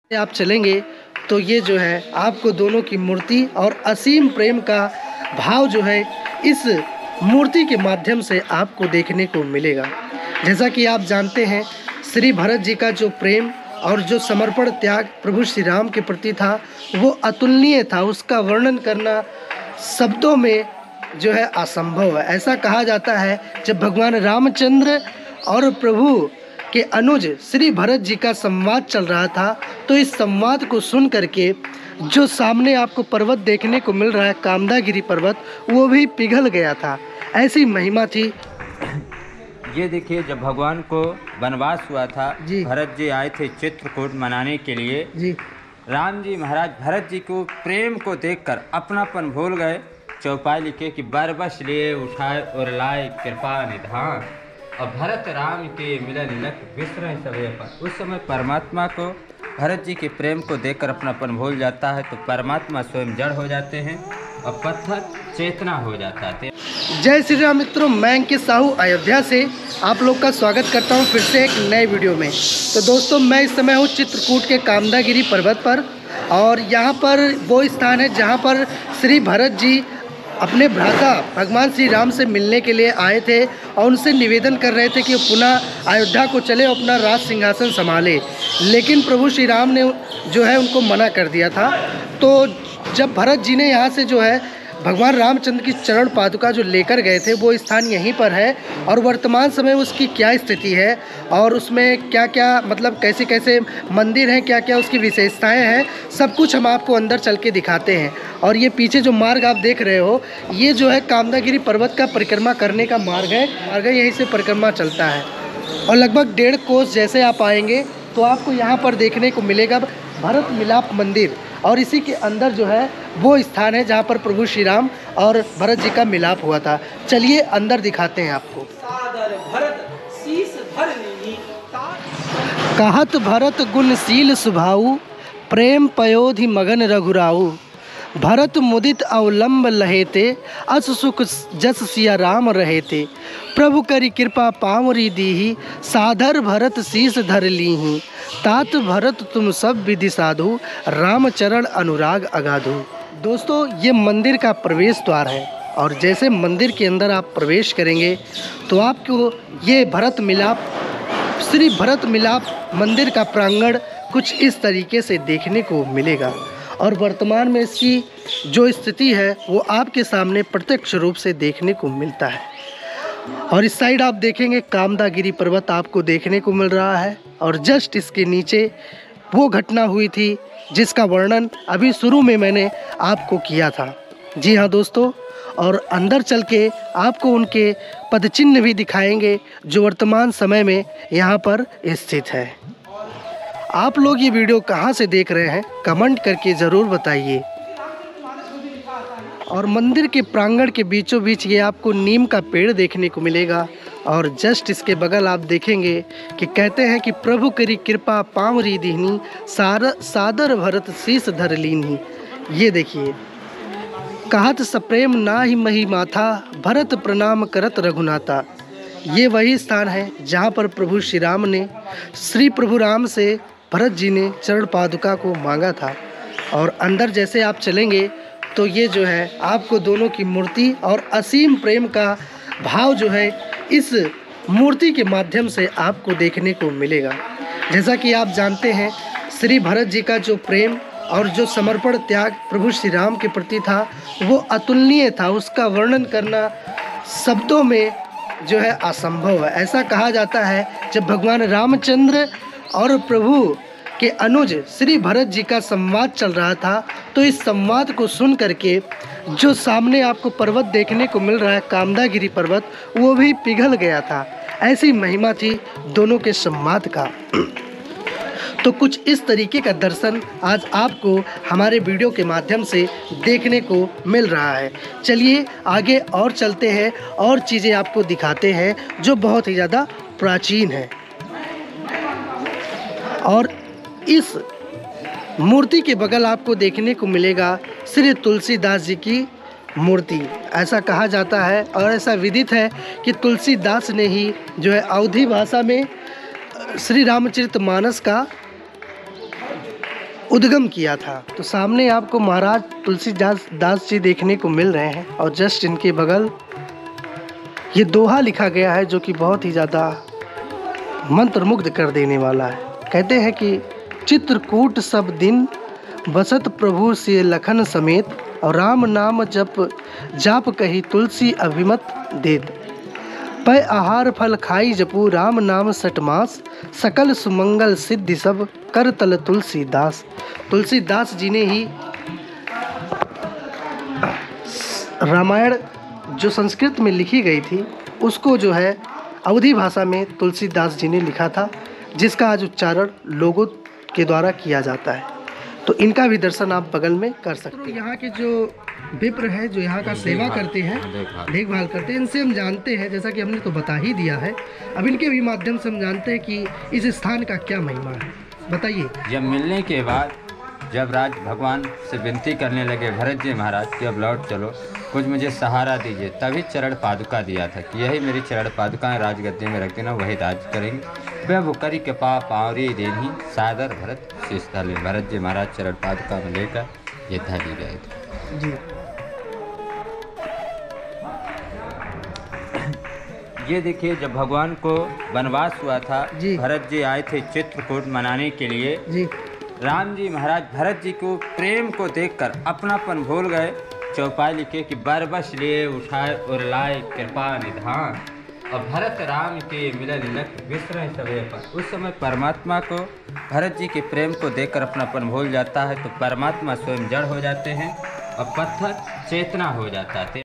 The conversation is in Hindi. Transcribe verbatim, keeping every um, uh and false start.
आप चलेंगे तो ये जो है आपको दोनों की मूर्ति और असीम प्रेम का भाव जो है इस मूर्ति के माध्यम से आपको देखने को मिलेगा। जैसा कि आप जानते हैं, श्री भरत जी का जो प्रेम और जो समर्पण त्याग प्रभु श्री राम के प्रति था वो अतुलनीय था। उसका वर्णन करना शब्दों में जो है असंभव है। ऐसा कहा जाता है, जब भगवान रामचंद्र और प्रभु के अनुज श्री भरत जी का संवाद चल रहा था, तो इस संवाद को सुन करके जो सामने आपको पर्वत देखने को मिल रहा है, कामदागिरी पर्वत, वो भी पिघल गया था। ऐसी महिमा थी। ये देखिए, जब भगवान को वनवास हुआ था, भरत जी आए थे चित्रकूट मनाने के लिए जी। राम जी महाराज भरत जी को प्रेम को देखकर अपनापन भूल गए। चौपाई लिखे कि बरबस लिए उठाए और लाए कृपा निधान, और भरत राम के मिलन लख विसर समय पर। उस समय परमात्मा को भरत जी के प्रेम को देखकर अपनापन भूल जाता है, तो परमात्मा स्वयं जड़ हो जाते हैं और पत्थर चेतना हो जाता है। जय श्री राम मित्रों, मैं अंकित साहू अयोध्या से आप लोग का स्वागत करता हूं फिर से एक नए वीडियो में। तो दोस्तों, मैं इस समय हूं चित्रकूट के कामदागिरी पर्वत पर, और यहां पर वो स्थान है जहां पर श्री भरत जी अपने भ्राता भगवान श्री राम से मिलने के लिए आए थे और उनसे निवेदन कर रहे थे कि वो पुनः अयोध्या को चले, अपना राज सिंहासन संभाले। लेकिन प्रभु श्री राम ने जो है उनको मना कर दिया था। तो जब भरत जी ने यहाँ से जो है भगवान रामचंद्र की चरण पादुका जो लेकर गए थे, वो स्थान यहीं पर है। और वर्तमान समय उसकी क्या स्थिति है और उसमें क्या क्या मतलब कैसे कैसे मंदिर हैं, क्या क्या उसकी विशेषताएं हैं, सब कुछ हम आपको अंदर चल के दिखाते हैं। और ये पीछे जो मार्ग आप देख रहे हो, ये जो है कामदागिरी पर्वत का परिक्रमा करने का मार्ग है। मार्ग यहीं से परिक्रमा चलता है और लगभग डेढ़ कोस जैसे आप आएंगे तो आपको यहाँ पर देखने को मिलेगा भरत मिलाप मंदिर। और इसी के अंदर जो है वो स्थान है जहाँ पर प्रभु श्री राम और भरत जी का मिलाप हुआ था। चलिए अंदर दिखाते हैं आपको। कहत भरत गुणशील स्वभाऊ, प्रेम पयोधि मगन रघुराऊ। भरत मुदित अवलंब लहेते, अस सुख जस सिया राम रहेते। प्रभु करी कृपा पावरी दीही, साधर भरत शीस धर लीही। तात भरत तुम सब विधि साधु, राम चरण अनुराग अगाधु। दोस्तों, ये मंदिर का प्रवेश द्वार है, और जैसे मंदिर के अंदर आप प्रवेश करेंगे तो आपको ये भरत मिलाप श्री भरत मिलाप मंदिर का प्रांगण कुछ इस तरीके से देखने को मिलेगा। और वर्तमान में इसकी जो स्थिति है वो आपके सामने प्रत्यक्ष रूप से देखने को मिलता है। और इस साइड आप देखेंगे कामदागिरी पर्वत आपको देखने को मिल रहा है, और जस्ट इसके नीचे वो घटना हुई थी जिसका वर्णन अभी शुरू में मैंने आपको किया था। जी हाँ दोस्तों, और अंदर चल के आपको उनके पदचिन्ह भी दिखाएंगे जो वर्तमान समय में यहाँ पर स्थित है। आप लोग ये वीडियो कहाँ से देख रहे हैं कमेंट करके ज़रूर बताइए। और मंदिर के प्रांगण के बीचों बीच ये आपको नीम का पेड़ देखने को मिलेगा, और जस्ट इसके बगल आप देखेंगे कि कहते हैं कि प्रभु करी कृपा पावरी दीनी, सार सादर भरत शीस धर लीनी। ये देखिए, कहत सप्रेम ना ही मही माथा, भरत प्रणाम करत रघुनाथा। ये वही स्थान है जहाँ पर प्रभु श्री राम ने श्री प्रभु राम से भरत जी ने चरण पादुका को मांगा था। और अंदर जैसे आप चलेंगे तो ये जो है आपको दोनों की मूर्ति और असीम प्रेम का भाव जो है इस मूर्ति के माध्यम से आपको देखने को मिलेगा। जैसा कि आप जानते हैं, श्री भरत जी का जो प्रेम और जो समर्पण त्याग प्रभु श्री राम के प्रति था वो अतुलनीय था। उसका वर्णन करना शब्दों में जो है असंभव है। ऐसा कहा जाता है, जब भगवान रामचंद्र और प्रभु के अनुज श्री भरत जी का संवाद चल रहा था, तो इस संवाद को सुन करके जो सामने आपको पर्वत देखने को मिल रहा है, कामदागिरी पर्वत, वो भी पिघल गया था। ऐसी महिमा थी दोनों के संवाद का। तो कुछ इस तरीके का दर्शन आज आपको हमारे वीडियो के माध्यम से देखने को मिल रहा है। चलिए आगे और चलते हैं और चीज़ें आपको दिखाते हैं जो बहुत ही ज़्यादा प्राचीन है। और इस मूर्ति के बगल आपको देखने को मिलेगा श्री तुलसीदास जी की मूर्ति। ऐसा कहा जाता है और ऐसा विदित है कि तुलसीदास ने ही जो है अवधी भाषा में श्री रामचरितमानस का उद्गम किया था। तो सामने आपको महाराज तुलसीदास दास जी देखने को मिल रहे हैं और जस्ट इनके बगल ये दोहा लिखा गया है जो कि बहुत ही ज़्यादा मंत्रमुग्ध कर देने वाला है। कहते हैं कि चित्रकूट सब दिन बसत प्रभु से लखन समेत, और राम नाम जप जाप कही तुलसी अभिमत देत। पै आहार फल खाई जपू राम नाम सटमास, सकल सुमंगल सिद्धि सब कर तल तुलसीदास। तुलसीदास जी ने ही रामायण जो संस्कृत में लिखी गई थी उसको जो है अवधी भाषा में तुलसीदास जी ने लिखा था, जिसका आज उच्चारण लोगों के द्वारा किया जाता है। तो इनका भी दर्शन आप बगल में कर सकते हैं। यहाँ के जो विप्र है जो यहाँ का सेवा करते हैं, देखभाल करते हैं, इनसे हम जानते हैं, जैसा कि हमने तो बता ही दिया है, अब इनके भी माध्यम से हम जानते हैं कि इस स्थान का क्या महिमा है। बताइए। जब मिलने के बाद जब राज भगवान से विनती करने लगे भरत जी महाराज कि अब लौट चलो, कुछ मुझे सहारा दीजिए, तभी चरण पादुका दिया था कि यही मेरी चरण पादुकाएं राजगद्दी में रख देना, वही राज करेंगे। वह वो करी के पा पावरी देनी सादर भरत शीशस्थल। भरत जी महाराज चरण पादुका में लेकर ये धली गए थे जी। ये देखिए, जब भगवान को वनवास हुआ था, भरत जी आए थे चित्रकूट मनाने के लिए जी। राम जी महाराज भरत जी को प्रेम को देखकर अपनापन भूल गए। चौपाई लिखे कि बरबस लिए उठाए और लाए कृपा निधान, और भरत राम के मिलन लख विसरह सवे पर। उस समय परमात्मा को भरत जी के प्रेम को देखकर अपनापन भूल जाता है, तो परमात्मा स्वयं जड़ हो जाते हैं और पत्थर चेतना हो जाता है।